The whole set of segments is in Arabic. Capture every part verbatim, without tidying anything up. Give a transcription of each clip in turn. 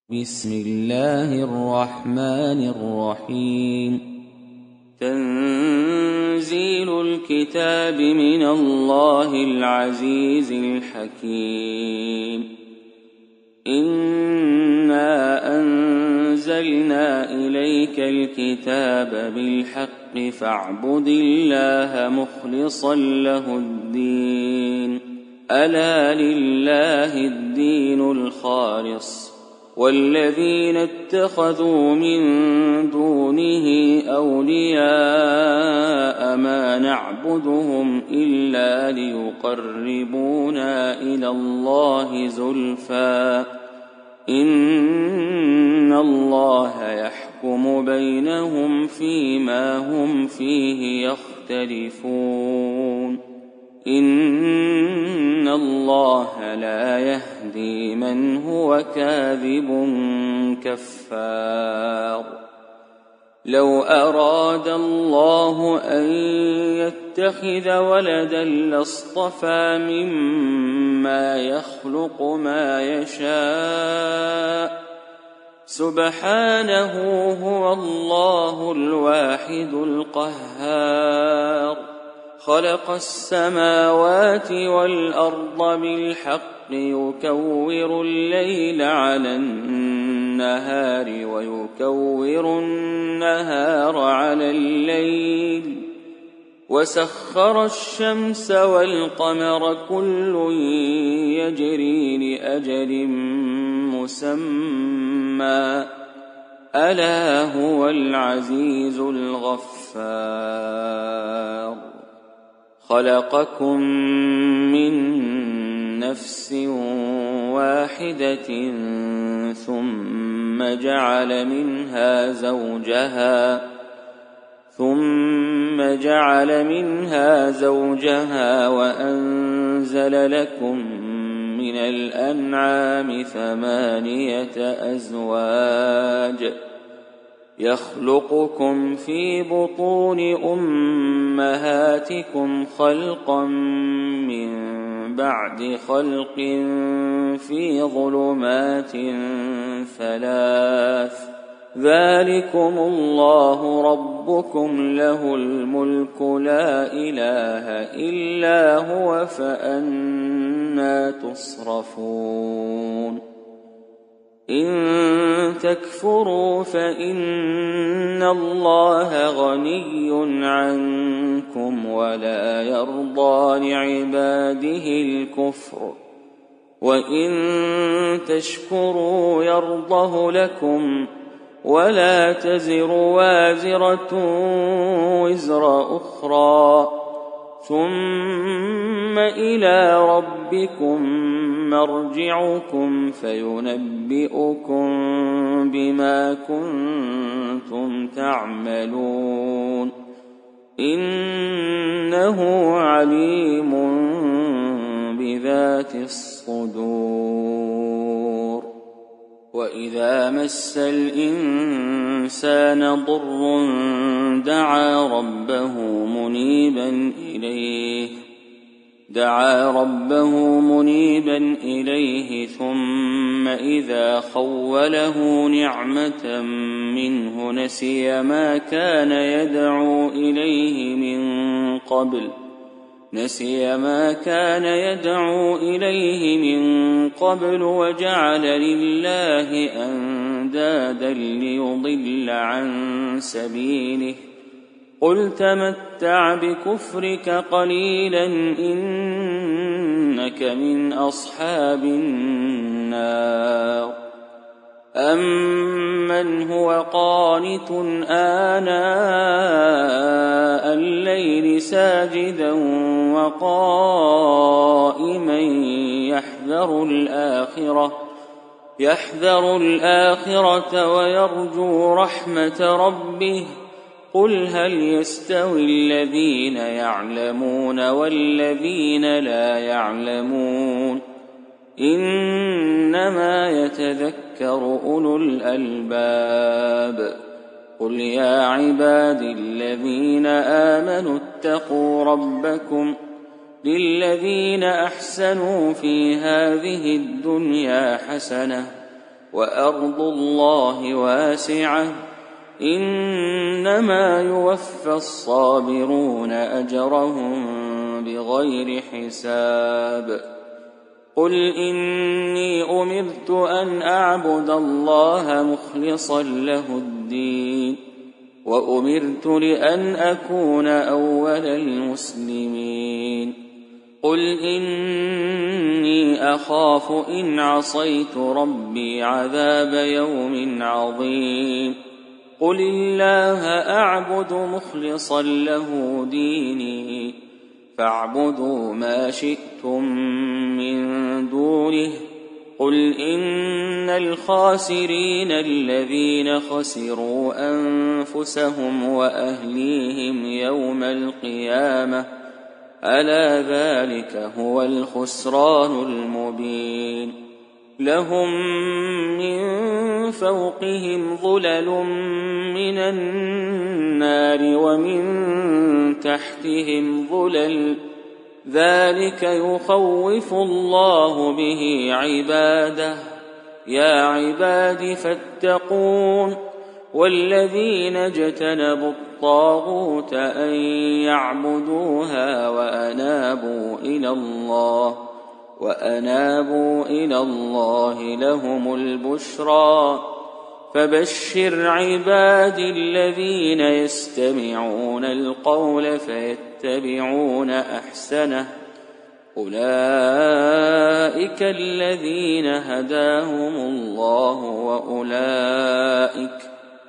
بسم الله الرحمن الرحيم تنزيل الكتاب من الله العزيز الحكيم إنا أنزلنا إليك الكتاب بالحق فاعبد الله مخلصا له الدين ألا لله الدين الخالص والذين اتخذوا من دونه أولياء ما نعبدهم إلا ليقربونا إلى الله زلفى إن الله يحكم بينهم فيما هم فيه يختلفون إن الله لا يهدي من هو كاذب كفار لو أراد الله أن يتخذ ولدا لاصطفى مما يخلق ما يشاء سبحانه هو الله الواحد القهار خلق السماوات والأرض بالحق يكور الليل على النهار ويكور النهار على الليل وسخر الشمس والقمر كل يجري لأجل مسمى ألا هو العزيز الغفار خلقكم من نفس واحدة ثم جعل منها زوجها ثم جعل منها زوجها وأنزل لكم من الأنعام ثمانية أزواج يخلقكم في بطون أمهاتكم خلقا من بعد خلق في ظلمات ثلاث ذلكم الله ربكم له الملك لا إله إلا هو فأنى تصرفون إن تكفروا فإن الله غني عنكم ولا يرضى لعباده الكفر وإن تشكروا يرضه لكم ولا تزر وازرة وزر أخرى ثم إلى ربكم مرجعكم فينبئكم بما كنتم تعملون إنه عليم بذات الصدور وإذا مس الإنسان ضر دعا ربه منيبا إليه دعا ربه منيبا إليه ثم إذا خوله نعمة منه نسي ما كان يدعو إليه من قبل نسي ما كان يدعو إليه من قبل وجعل لله أندادا ليضل عن سبيله قل تمتع بكفرك قليلا إنك من أصحاب النار أمن هو قانت آناء الليل ساجدا وقائما يحذر الآخرة يحذر الآخرة ويرجو رحمة ربه قل هل يستوي الذين يعلمون والذين لا يعلمون إنما يتذكر أولو الألباب قل يا عبادي الذين آمنوا اتقوا ربكم للذين أحسنوا في هذه الدنيا حسنة وأرض الله واسعة إنما يوفى الصابرون أجرهم بغير حساب قل إني أمرت أن أعبد الله مخلصا له الدين وأمرت لأن أكون أول المسلمين قل إني أخاف إن عصيت ربي عذاب يوم عظيم قل الله أعبد مخلصا له ديني فاعبدوا ما شئتم من دونه قل إن الخاسرين الذين خسروا أنفسهم وأهليهم يوم القيامة ألا ذلك هو الخسران المبين لهم من فوقهم ظلل من النار ومن تحتهم ظلل ذلك يخوف الله به عباده يا عباد فاتقون والذين اجتنبوا الطاغوت أن يعبدوها وأنابوا إلى الله وأنابوا إلى الله لهم البشرى فبشر عبادي الذين يستمعون القول فيتبعون أحسنه أولئك الذين هداهم الله وأولئك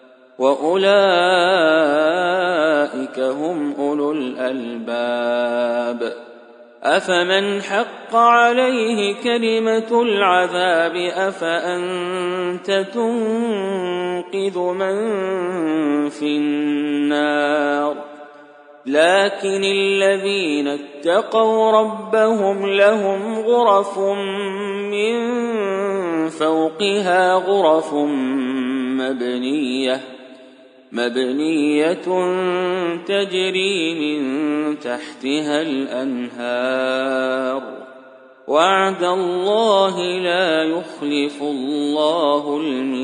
وأولئك هم أولو الألباب أفمن حق عليه كلمة العذاب أفأنت تنقذ من في النار لكن الذين اتقوا ربهم لهم غرف من فوقها غرف مبنية مبنية تجري من تحتها الأنهار وعد الله لا يخلف الله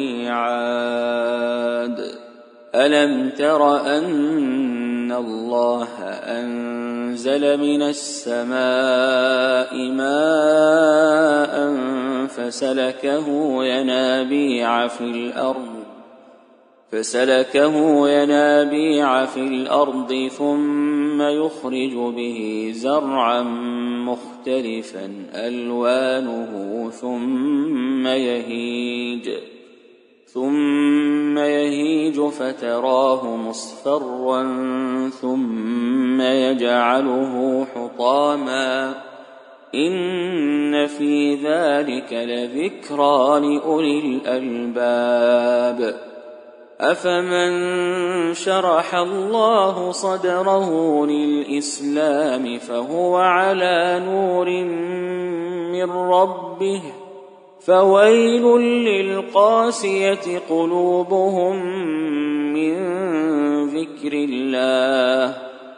الميعاد ألم تر أن الله أنزل من السماء ماء فسلكه ينابيع في الأرض فسلكه ينابيع في الأرض ثم يخرج به زرعا مختلفا ألوانه ثم يهيج ثم يهيج فتراه مصفرا ثم يجعله حطاما إن في ذلك لذكرى لأولي الألباب أفمن شرح الله صدره للإسلام فهو على نور من ربه فويل للقاسية قلوبهم من ذكر الله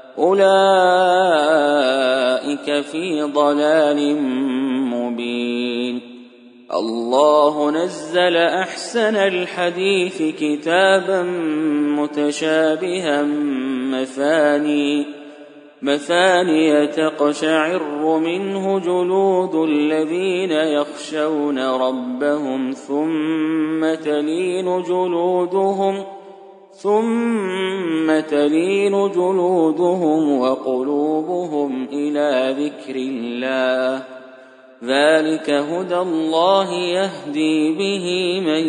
أولئك في ضلال مبين الله نزل أحسن الحديث كتابا متشابها مثاني مثانية تقشعر منه جلود الذين يخشون ربهم ثم تلين جلودهم ثم تلين جلودهم وقلوبهم إلى ذكر الله ذلك هدى الله يهدي به من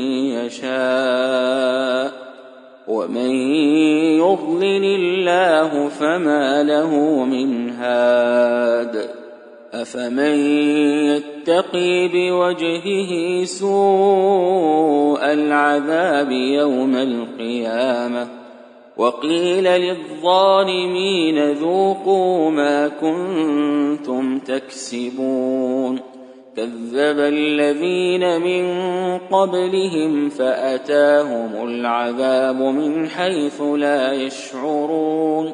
يشاء ومن يضلل الله فما له من هاد أفمن يتقي بوجهه سوء العذاب يوم القيامة وقيل للظالمين ذوقوا ما كنتم تكسبون كذب الذين من قبلهم فأتاهم العذاب من حيث لا يشعرون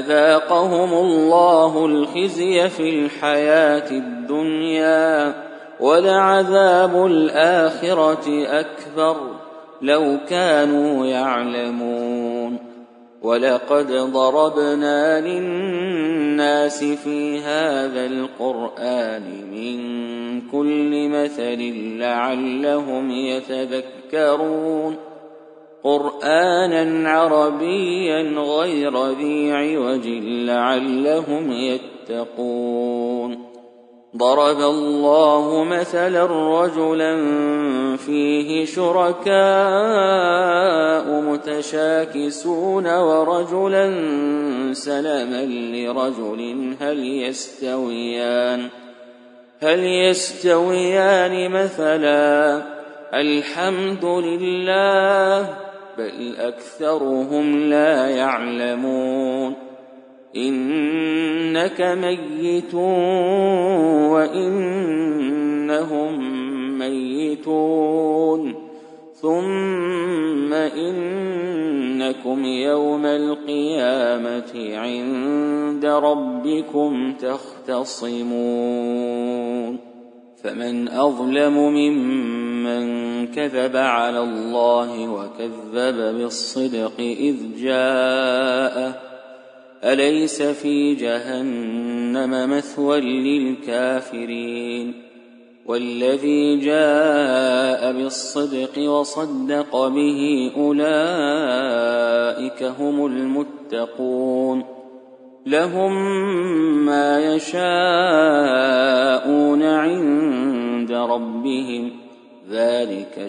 فأذاقهم الله الخزي في الحياة الدنيا ولعذاب الآخرة أكبر لو كانوا يعلمون. ولقد ضربنا للناس في هذا القرآن من كل مثل لعلهم يتذكرون. قرآنا عربيا غير ذي عوج لعلهم يتقون. ضرب الله مثلا رجلا فيه شركاء متشاكسون ورجلا سلما لرجل هل يستويان هل يستويان مثلا الحمد لله بل أكثرهم لا يعلمون. إنك ميت وإنهم ميتون ثم إنكم يوم القيامة عند ربكم تختصمون. فمن أظلم ممن كذب على الله وكذب بالصدق إذ جاءه أليس في جهنم مثوى للكافرين. والذي جاء بالصدق وصدق به أولئك هم المتقون. لهم ما يشاءون عند ربهم ذلك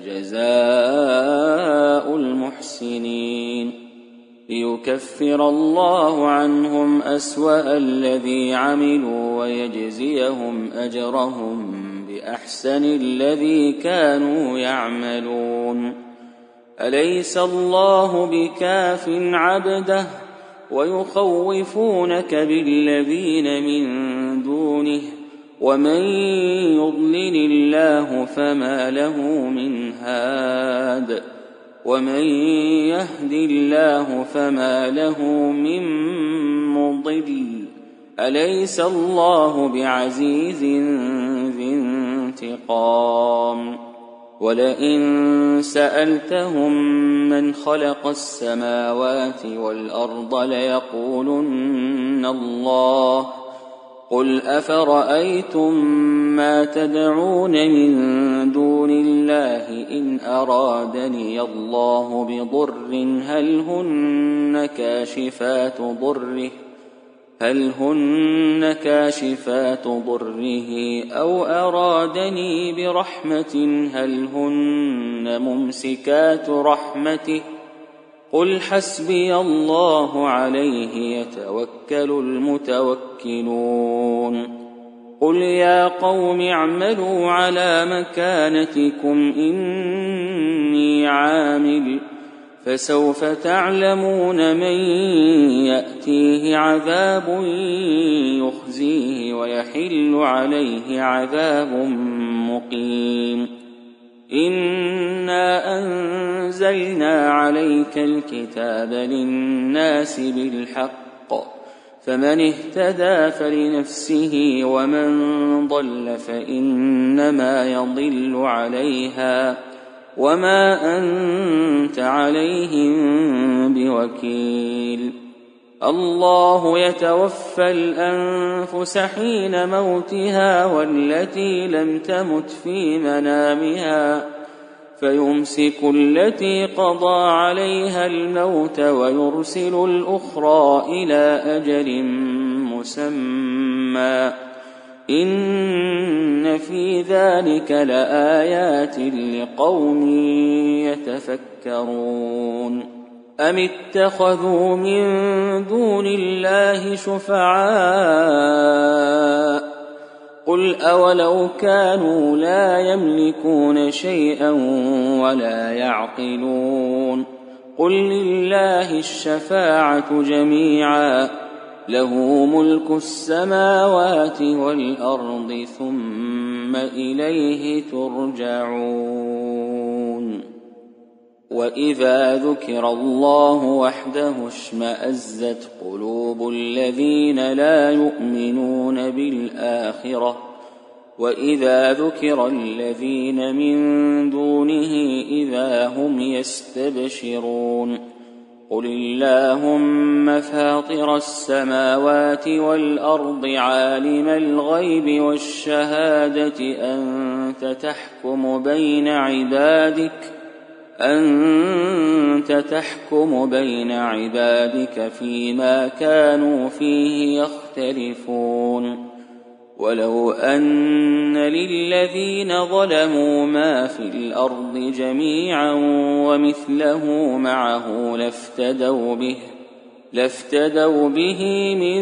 جزاء المحسنين. ليكفر الله عنهم أسوأ الذي عملوا ويجزيهم أجرهم بأحسن الذي كانوا يعملون. أليس الله بكاف عبده ويخوفونك بالذين من دونه ومن يضلل الله فما له من هاد ومن يهد الله فما له من مضل. أليس الله بعزيز ذي انتقام. ولئن سألتهم من خلق السماوات والأرض ليقولن الله. قل أفرأيتم ما تدعون من دون الله إن أرادني الله بضر هل هن كاشفات ضره هل هن كاشفات ضره أو أرادني برحمة هل هن ممسكات رحمته. قل حسبي الله عليه يتوكل المتوكلون. قل يا قوم اعملوا على مكانتكم إني عامل فسوف تعلمون من يأتيه عذاب يخزيه ويحل عليه عذاب مقيم. إنا أنزلنا عليك الكتاب للناس بالحق فمن اهتدى فلنفسه ومن ضل فإنما يضل عليها وما أنت عليهم بوكيل. الله يتوفى الأنفس حين موتها والتي لم تمت في منامها فيمسك التي قضى عليها الموت ويرسل الأخرى إلى أجل مسمى. إن في ذلك لآيات لقوم يتفكرون. أم اتخذوا من دون الله شفعاء قل أولو كانوا لا يملكون شيئا ولا يعقلون. قل لله الشفاعة جميعا له ملك السماوات والأرض ثم إليه ترجعون. وإذا ذكر الله وحده اشمأزت قلوب الذين لا يؤمنون بالآخرة وإذا ذكر الذين من دونه إذا هم يستبشرون قل اللهم فاطر السماوات والأرض عالم الغيب والشهادة أنت تحكم بين عبادك أنت تحكم بين عبادك فيما كانوا فيه يختلفون ولو أن للذين ظلموا ما في الأرض جميعا ومثله معه لافتدوا به لافتدوا به من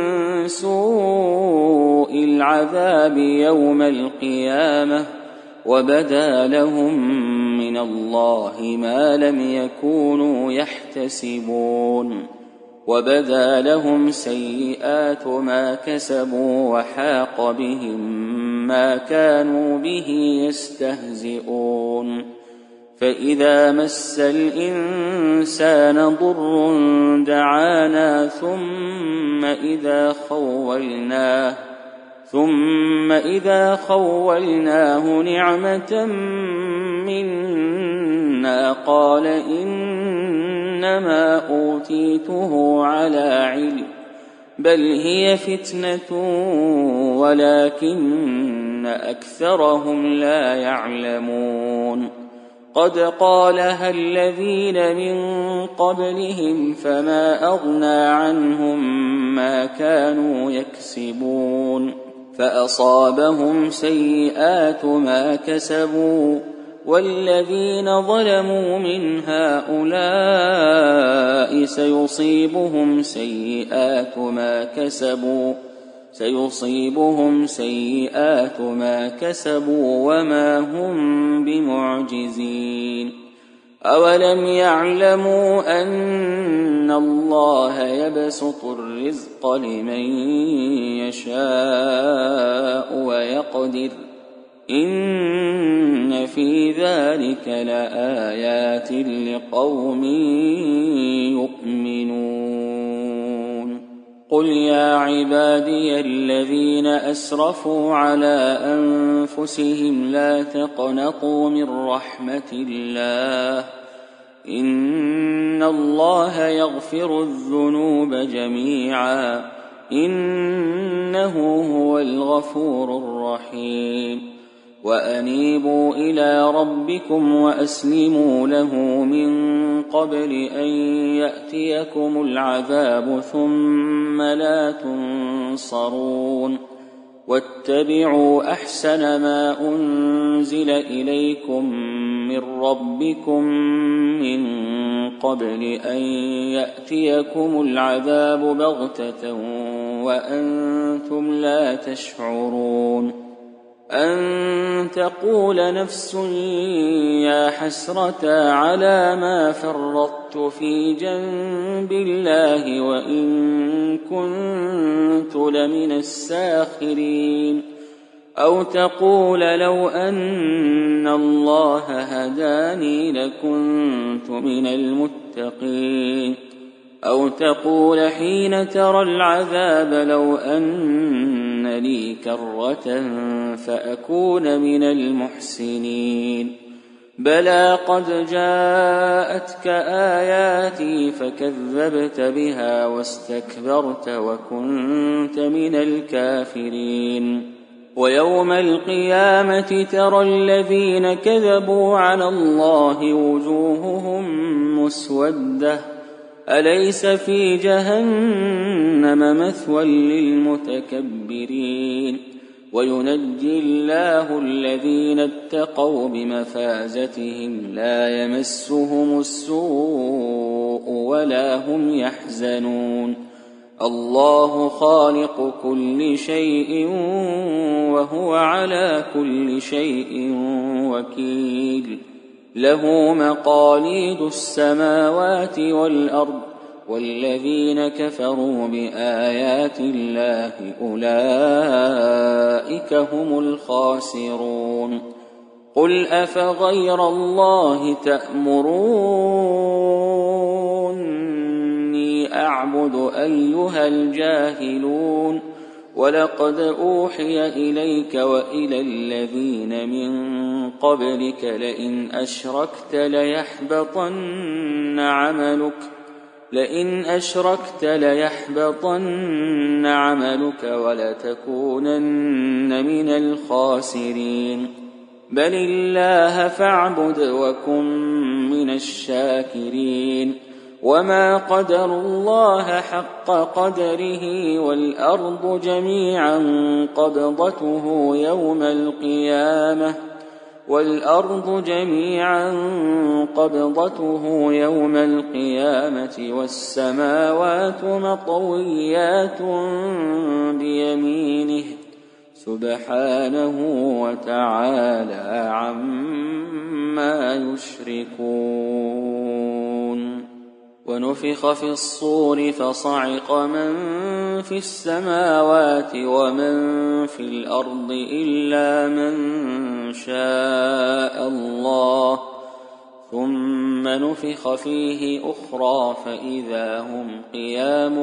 سوء العذاب يوم القيامة وبدا لهم من الله ما لم يكونوا يحتسبون وبدا لهم سيئات ما كسبوا وحاق بهم ما كانوا به يستهزئون فإذا مس الإنسان ضر دعانا ثم إذا خولناه ثم إذا خولناه نعمة منا قال إنما أوتيته على علم بل هي فتنة ولكن أكثرهم لا يعلمون قد قالها الذين من قبلهم فما أغنى عنهم ما كانوا يكسبون فأصابهم سيئات ما كسبوا والذين ظلموا من هؤلاء سيصيبهم سيئات ما كسبوا سيصيبهم سيئات ما كسبوا وما هم بمعجزين أولم يعلموا أن الله يبسط الرزق لمن يشاء ويقدر إن في ذلك لآيات لقوم يؤمنون قل يا عبادي الذين أسرفوا على أنفسهم لا تقنطوا من رحمة الله إن الله يغفر الذنوب جميعا إنه هو الغفور الرحيم وأنيبوا إلى ربكم وأسلموا له من قبل أن يأتيكم العذاب ثم لا تنصرون واتبعوا أحسن ما أنزل إليكم من ربكم من قبل أن يأتيكم العذاب بغتة وأنتم لا تشعرون أن تقول نفس يا حسرة على ما فرطت في جنب الله وإن كنت لمن الساخرين أو تقول لو أن الله هداني لكنت من المتقين أو تقول حين ترى العذاب لو أن لي كرة فأكون من المحسنين بلى قد جاءتك آياتي فكذبت بها واستكبرت وكنت من الكافرين ويوم القيامة ترى الذين كذبوا على الله وجوههم مسودة أليس في جهنم مثوى للمتكبرين وينجي الله الذين اتقوا بمفازتهم لا يمسهم السوء ولا هم يحزنون الله خالق كل شيء وهو على كل شيء وكيل له مقاليد السماوات والأرض والذين كفروا بآيات الله أولئك هم الخاسرون قل أفغير الله تأمروني أعبد أيها الجاهلون ولقد أوحي إليك وإلى الذين من قبلك لئن أشركت ليحبطن عملك لئن أشركت ليحبطن عملك ولتكونن من الخاسرين بل الله فاعبد وكن من الشاكرين وما قدروا الله حق قدره والأرض جميعا قبضته يوم القيامة والأرض جميعا قبضته يوم القيامة والسماوات مطويات بيمينه سبحانه وتعالى عما يشركون ونفخ في الصور فصعق من في السماوات ومن في الأرض إلا من شاء الله ثم نفخ فيه أخرى فإذا هم قيام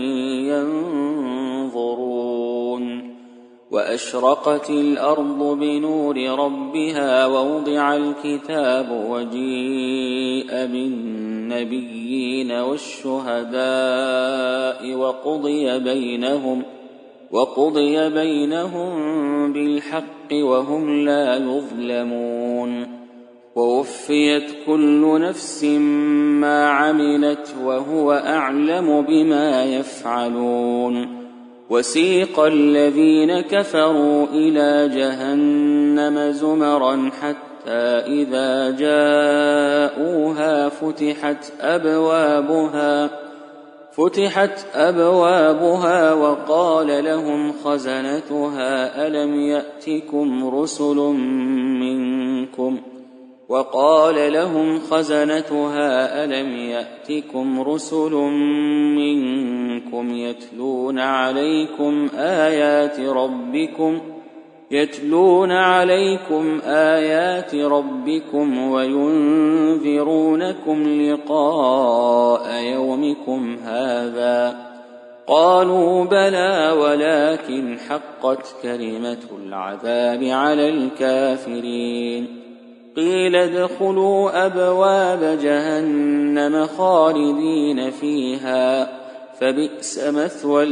ينظرون وأشرقت الأرض بنور ربها ووضع الكتاب وجيء بالنبيين والشهداء وقضي بينهم وقضي بينهم بالحق وهم لا يظلمون ووفيت كل نفس ما عملت وهو أعلم بما يفعلون وسيق الذين كفروا إلى جهنم زمرا حتى إذا جاءوها فتحت أبوابها فتحت أبوابها وقال لهم خزنتها ألم يأتكم رسل منكم وقال لهم خزنتها ألم يأتكم رسل منكم يتلون عليكم آيات ربكم يتلون عليكم آيات ربكم وينذرونكم لقاء يومكم هذا قالوا بلى ولكن حقت كلمة العذاب على الكافرين قيل ادخلوا أبواب جهنم خالدين فيها فبئس مثوى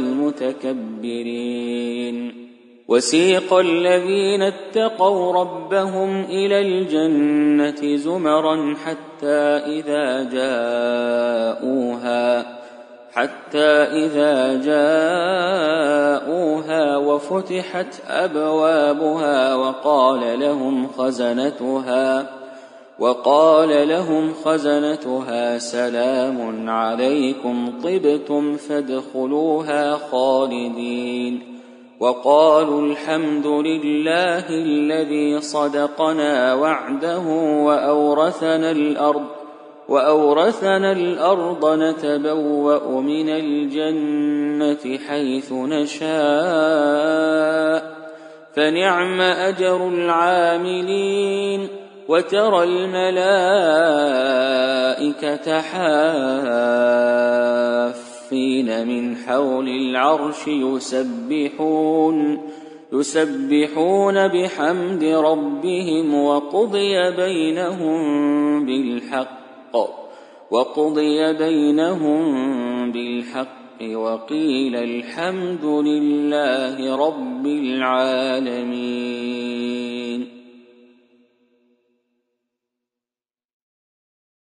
المتكبرين وسيق الذين اتقوا ربهم إلى الجنة زمرا حتى إذا جاءوها حتى إذا جاءوها وفتحت أبوابها وقال لهم خزنتها وقال لهم خزنتها سلام عليكم طبتم فادخلوها خالدين وقالوا الحمد لله الذي صدقنا وعده وأورثنا الأرض وأورثنا الأرض نتبوأ من الجنة حيث نشاء فنعم أجر العاملين وترى الملائكة حافين من حول العرش يسبحون يسبحون بحمد ربهم وقضي بينهم بالحق وقضي بينهم بالحق وقيل الحمد لله رب العالمين.